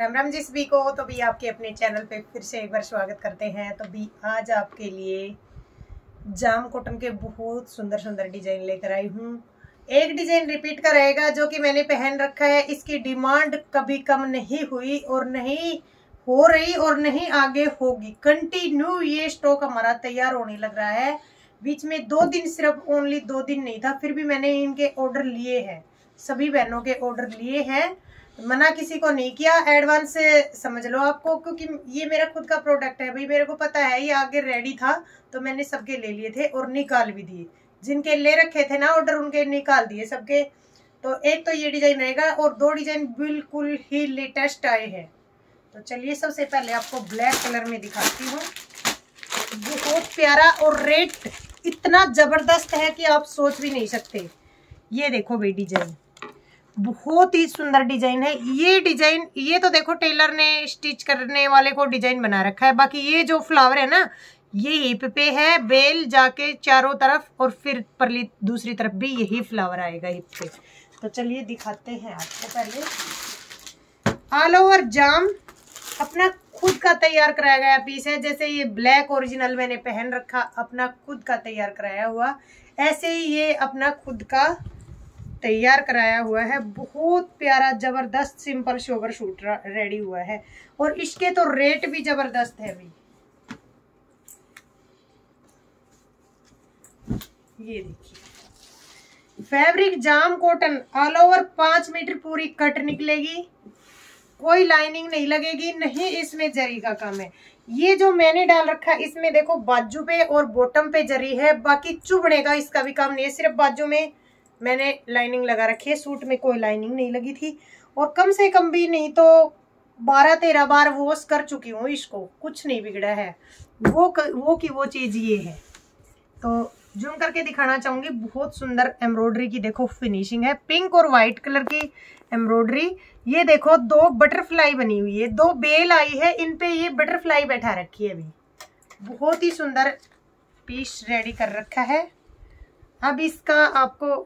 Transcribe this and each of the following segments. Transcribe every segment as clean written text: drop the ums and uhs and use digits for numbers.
राम राम जी सभी को। तो भी आपके अपने चैनल पे फिर से एक बार स्वागत करते हैं। तो भी आज आपके लिए जाम कॉटन के बहुत सुंदर सुंदर डिजाइन लेकर आई हूँ। एक डिजाइन रिपीट का रहेगा जो कि मैंने पहन रखा है। इसकी डिमांड कभी कम नहीं हुई और नहीं हो रही और नहीं आगे होगी। कंटिन्यू ये स्टॉक हमारा तैयार होने लग रहा है। बीच में 2 दिन, सिर्फ ओनली 2 दिन नहीं था, फिर भी मैंने इनके ऑर्डर लिए हैं। सभी बहनों के ऑर्डर लिए हैं, मना किसी को नहीं किया। एडवांस से समझ लो आपको, क्योंकि ये मेरा खुद का प्रोडक्ट है भाई। मेरे को पता है ये आगे रेडी था तो मैंने सबके ले लिए थे और निकाल भी दिए। जिनके ले रखे थे ना ऑर्डर उनके निकाल दिए सबके। तो एक तो ये डिजाइन रहेगा और 2 डिजाइन बिल्कुल ही लेटेस्ट आए हैं। तो चलिए सबसे पहले आपको ब्लैक कलर में दिखाती हूँ। बहुत प्यारा और रेट इतना जबरदस्त है कि आप सोच भी नहीं सकते। ये देखो भाई डिजाइन, बहुत ही सुंदर डिजाइन है। ये डिजाइन, ये तो देखो टेलर ने स्टिच करने वाले को डिजाइन बना रखा है। बाकी ये जो फ्लावर है ना, ये हिप पे है, बेल जाके चारों तरफ और फिर परली दूसरी तरफ भी यही फ्लावर आएगा हिप पे। तो चलिए दिखाते हैं आपको। पहले ऑल ओवर जाम अपना खुद का तैयार कराया गया पीस है। जैसे ये ब्लैक ओरिजिनल मैंने पहन रखा, अपना खुद का तैयार कराया हुआ, ऐसे ही ये अपना खुद का तैयार कराया हुआ है। बहुत प्यारा जबरदस्त सिंपल सोबर सूट रेडी हुआ है और इसके तो रेट भी जबरदस्त है भाई। ये देखिए, fabric jam cotton, all over 5 metre पूरी कट निकलेगी। कोई लाइनिंग नहीं लगेगी, नहीं इसमें जरी का काम है। ये जो मैंने डाल रखा है इसमें देखो बाजू पे और बॉटम पे जरी है, बाकी चुभने का इसका भी काम नहीं है। सिर्फ बाजू में मैंने लाइनिंग लगा रखी है। सूट में कोई लाइनिंग नहीं लगी थी और कम से कम भी नहीं तो 12-13 बार वॉश कर चुकी हूँ इसको, कुछ नहीं बिगड़ा है। वो की वो चीज ये है। तो जूम करके दिखाना चाहूंगी। बहुत सुंदर एम्ब्रॉयडरी की देखो फिनिशिंग है, पिंक और व्हाइट कलर की एम्ब्रॉयडरी। ये देखो 2 बटरफ्लाई बनी हुई है, 2 बेल आई है, इन पे ये बटरफ्लाई बैठा रखी है अभी। बहुत ही सुंदर पीस रेडी कर रखा है। अब इसका आपको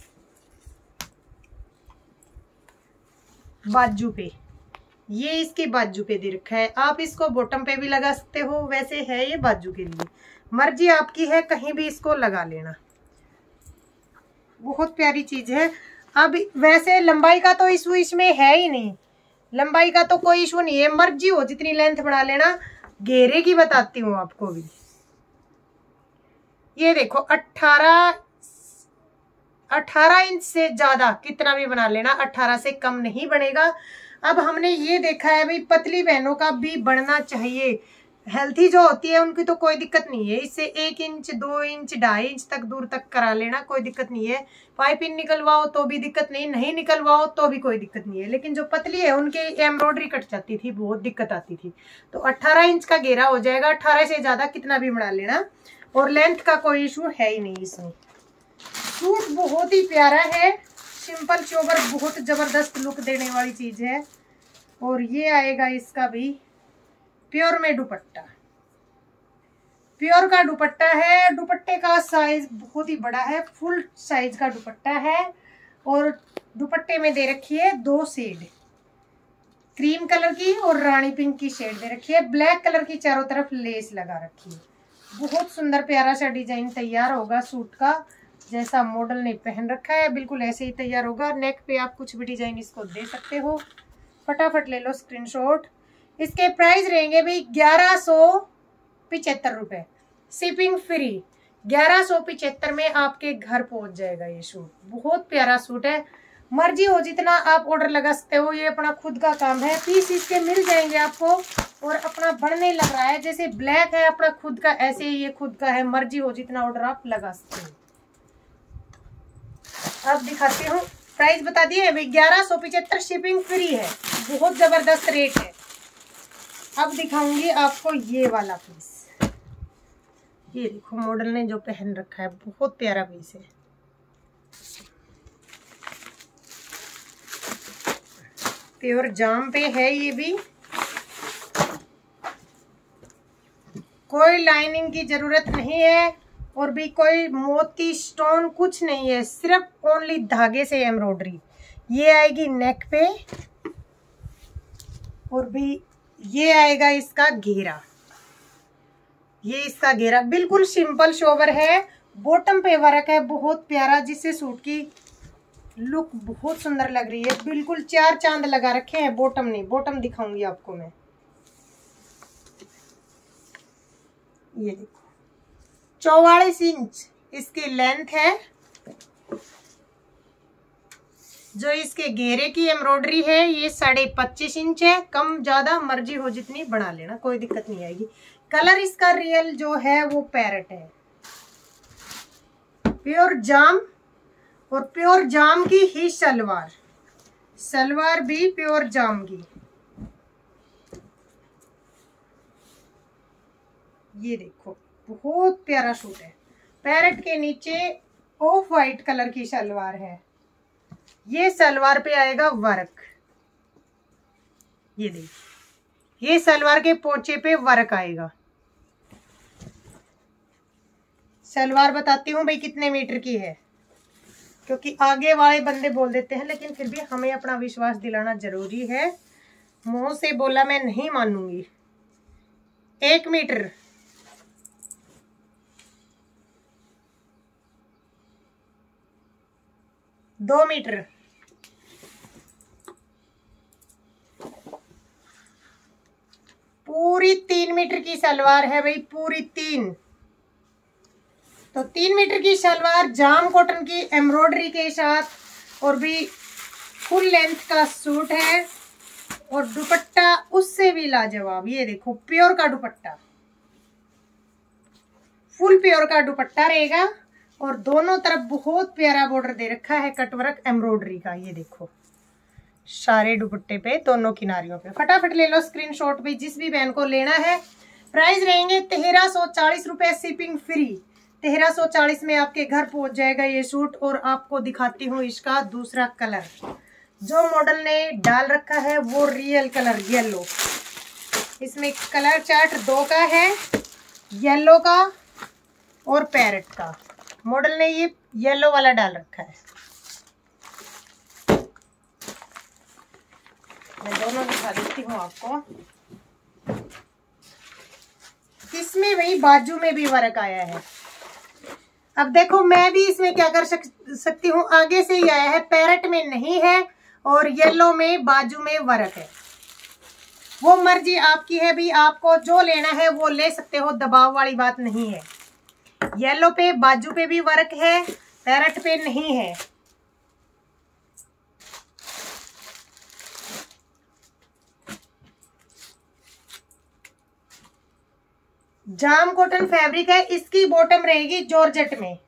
बाजू पे, ये इसके बाजू पे दे रखा है। आप इसको बॉटम पे भी लगा सकते हो, वैसे है ये बाजू के लिए, मर्जी आपकी है, कहीं भी इसको लगा लेना। बहुत प्यारी चीज है। अब वैसे लंबाई का तो इशू इसमें है ही नहीं, लंबाई का तो कोई इशू नहीं है, मर्जी हो जितनी लेंथ बढ़ा लेना। घेरे की बताती हूँ आपको भी। ये देखो 18 इंच से ज्यादा कितना भी बना लेना, 18 से कम नहीं बनेगा। अब हमने ये देखा है भाई पतली बहनों का भी बढ़ना चाहिए। हेल्थी जो होती है उनकी तो कोई दिक्कत नहीं है। इससे 1 इंच 2 इंच 2.5 इंच तक दूर तक करा लेना, कोई दिक्कत नहीं है। पाइपिंग निकलवाओ तो भी दिक्कत नहीं, नहीं निकलवाओ तो भी कोई दिक्कत नहीं है। लेकिन जो पतली है उनके एम्ब्रॉयडरी कट जाती थी, बहुत दिक्कत आती थी। तो 18 इंच का घेरा हो जाएगा। 18 से ज्यादा कितना भी बना लेना और लेंथ का कोई इशू है ही नहीं इसमें। सूट बहुत ही प्यारा है, सिंपल सोबर, बहुत जबरदस्त लुक देने वाली चीज है। और ये आएगा इसका भी प्योर में दुपट्टा। प्योर का दुपट्टा है। दुपट्टे का साइज बहुत ही बड़ा है, फुल साइज का दुपट्टा है। और दुपट्टे में दे रखी है 2 शेड, क्रीम कलर की और रानी पिंक की शेड दे रखी है। ब्लैक कलर की चारों तरफ लेस लगा रखी है। बहुत सुंदर प्यारा सा डिजाइन तैयार होगा सूट का। जैसा मॉडल ने पहन रखा है बिल्कुल ऐसे ही तैयार होगा। नेक पे आप कुछ भी डिजाइन इसको दे सकते हो। फटाफट ले लो स्क्रीनशॉट। इसके प्राइस रहेंगे भाई 1175 रुपए, शिपिंग फ्री। 1175 में आपके घर पहुंच जाएगा ये सूट। बहुत प्यारा सूट है, मर्जी हो जितना आप ऑर्डर लगा सकते हो। ये अपना खुद का काम है। पीस इसके मिल जाएंगे आपको और अपना बढ़ने लग रहा है। जैसे ब्लैक है अपना खुद का, ऐसे ही ये खुद का है। मर्जी हो जितना ऑर्डर आप लगा सकते हो। अब दिखाती हूँ, प्राइस बता दिए भाई 1175, शिपिंग फ्री है। बहुत जबरदस्त रेट है। अब दिखाऊंगी आपको ये वाला पीस। ये देखो मॉडल ने जो पहन रखा है, बहुत प्यारा पीस है। प्योर जाम पे है ये भी। कोई लाइनिंग की जरूरत नहीं है और भी कोई मोती स्टोन कुछ नहीं है, सिर्फ ओनली धागे से एम्ब्रॉयडरी। ये आएगी नेक पे और भी ये आएगा इसका घेरा, ये इसका घेरा बिल्कुल सिंपल सोबर है। बॉटम पे वर्क है बहुत प्यारा, जिससे सूट की लुक बहुत सुंदर लग रही है। बिल्कुल 4 चांद लगा रखे हैं। बॉटम नहीं, बॉटम दिखाऊंगी आपको मैं। ये देखो 44 इंच इसकी लेंथ है। जो इसके घेरे की एम्ब्रॉयडरी है ये 25.5 इंच है। कम ज्यादा मर्जी हो जितनी बना लेना, कोई दिक्कत नहीं आएगी। कलर इसका रियल जो है वो पैरेट है, प्योर जाम, और प्योर जाम की ही सलवार, सलवार भी प्योर जाम की। ये देखो बहुत प्यारा सूट है। पैरेट के नीचे ऑफ वाइट कलर की सलवार है। ये सलवार पे आएगा वर्क, ये देखिए ये सलवार के पोंचे पे वर्क आएगा। सलवार बताती हूँ भाई कितने मीटर की है, क्योंकि आगे वाले बंदे बोल देते हैं, लेकिन फिर भी हमें अपना विश्वास दिलाना जरूरी है। मुंह से बोला मैं नहीं मानूंगी। 1 मीटर, 2 मीटर, पूरी 3 मीटर की सलवार है भाई, पूरी 3। तो 3 मीटर की सलवार जाम कॉटन की एम्ब्रॉयडरी के साथ, और भी फुल लेंथ का सूट है। और दुपट्टा उससे भी लाजवाब। ये देखो प्योर का दुपट्टा, फुल प्योर का दुपट्टा रहेगा। और दोनों तरफ बहुत प्यारा बॉर्डर दे रखा है कटवर्क एम्ब्रॉयडरी का। ये देखो सारे दुपट्टे पे दोनों किनारियों पे। फटाफट ले लो स्क्रीनशॉट भी, जिस भी बहन को लेना है। प्राइस रहेंगे 1340 रुपए, शिपिंग फ्री। 1340 में आपके घर पहुंच जाएगा ये सूट। और आपको दिखाती हूँ इसका दूसरा कलर। जो मॉडल ने डाल रखा है वो रियल कलर येलो। इसमें कलर चार्ट 2 का है, येलो का और पैरेट का। मॉडल ने ये येलो वाला डाल रखा है। मैं दोनों दिखा देती हूँ आपको। इसमें वही बाजू में भी वर्क आया है। अब देखो मैं भी इसमें क्या कर सकती हूँ, आगे से ही आया है, पैरेट में नहीं है, और येलो में बाजू में वर्क है। वो मर्जी आपकी है भी, आपको जो लेना है वो ले सकते हो, दबाव वाली बात नहीं है। येलो पे बाजू पे भी वर्क है, पैरेट पे नहीं है। जाम कॉटन फैब्रिक है। इसकी बॉटम रहेगी जॉर्जेट में।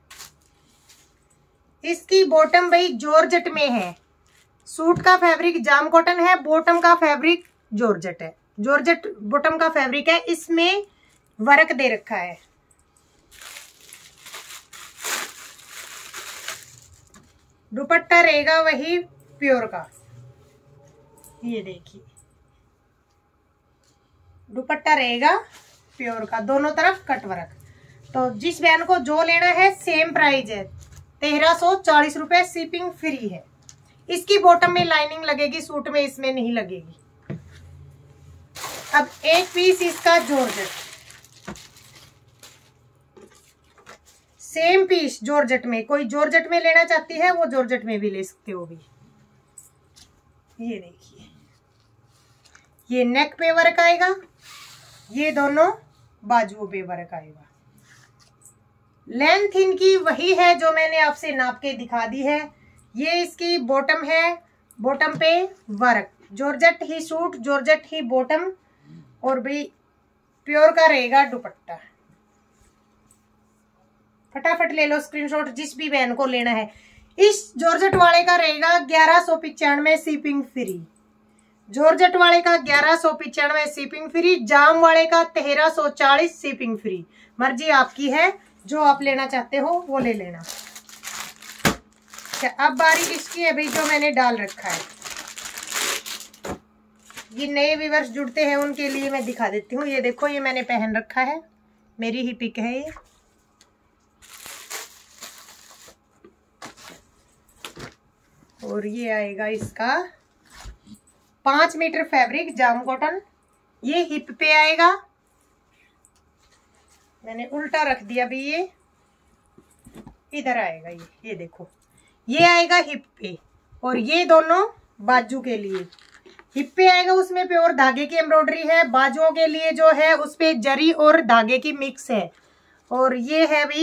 इसकी बॉटम भाई जॉर्जेट में है। सूट का फैब्रिक जाम कॉटन है, बॉटम का फैब्रिक जॉर्जेट है। जॉर्जेट बॉटम का फैब्रिक है, इसमें वर्क दे रखा है। दुपट्टा रहेगा वही प्योर का। ये देखिए दुपट्टा रहेगा प्योर का, दोनों तरफ कट वर्क। तो जिस बहन को जो लेना है सेम प्राइस है, 1340 रुपए, शिपिंग फ्री है। इसकी बॉटम में लाइनिंग लगेगी, सूट में इसमें नहीं लगेगी। अब एक पीस इसका जॉर्जेट, सेम पीस जॉर्जेट में। कोई जॉर्जेट में लेना चाहती है वो जॉर्जेट में भी ले सकते हो भी। ये देखिए ये नेक पे वर्क आएगा, ये दोनों बाजुओं पे वर्क आएगा। लेंथ इनकी वही है जो मैंने आपसे नाप के दिखा दी है। ये इसकी बॉटम है, बॉटम पे वर्क, जॉर्जेट ही सूट, जॉर्जेट ही बॉटम, और भी प्योर का रहेगा दुपट्टा। फटाफट ले लो स्क्रीनशॉट, जिस भी बहन को लेना है। इस जॉर्जेट वाले का रहेगा 1195, शिपिंग फ्री। जॉर्जेट वाले का 1195, शिपिंग फ्री। जाम वाले का 1340, शिपिंग फ्री। मर्जी आपकी है, जो आप लेना चाहते हो वो ले लेना। अब बारी इसकी है भाई जो मैंने डाल रखा है। ये नए व्यूअर्स जुड़ते हैं उनके लिए मैं दिखा देती हूँ। ये देखो ये मैंने पहन रखा है, मेरी ही पिक है ये। और ये आएगा इसका 5 मीटर फैब्रिक जाम कॉटन। ये हिप पे आएगा, मैंने उल्टा रख दिया भी, ये इधर आएगा। ये देखो, ये आएगा हिप पे, और ये दोनों बाजू के लिए। हिप पे आएगा, उसमें प्योर धागे की एम्ब्रॉयडरी है। बाजुओं के लिए जो है उस पे जरी और धागे की मिक्स है। और ये है भी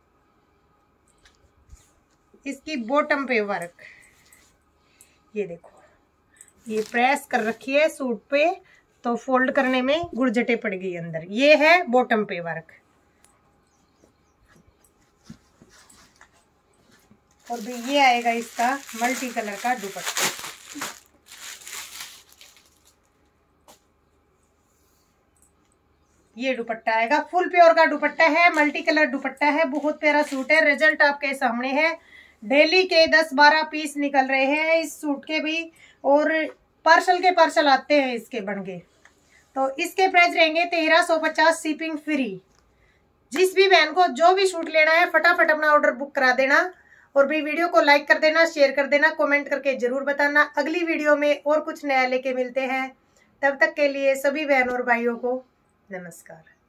इसकी बॉटम पे वर्क। ये देखो, ये प्रेस कर रखी है सूट पे, तो फोल्ड करने में गुरजटे पड़ गई अंदर। ये है बॉटम पे वर्क। और भी ये आएगा इसका मल्टी कलर का दुपट्टा। ये दुपट्टा आएगा, फुल प्योर का दुपट्टा है, मल्टी कलर दुपट्टा है। बहुत प्यारा सूट है। रिजल्ट आपके सामने है। डेली के 10-12 पीस निकल रहे हैं इस सूट के भी, और पार्सल के पार्सल आते हैं इसके बन के। तो इसके प्राइस रहेंगे 1350, शिपिंग फ्री। जिस भी बहन को जो भी सूट लेना है फटाफट अपना ऑर्डर बुक करा देना। और भी वीडियो को लाइक कर देना, शेयर कर देना, कमेंट करके जरूर बताना। अगली वीडियो में और कुछ नया लेके मिलते हैं। तब तक के लिए सभी बहनों और भाइयों को नमस्कार।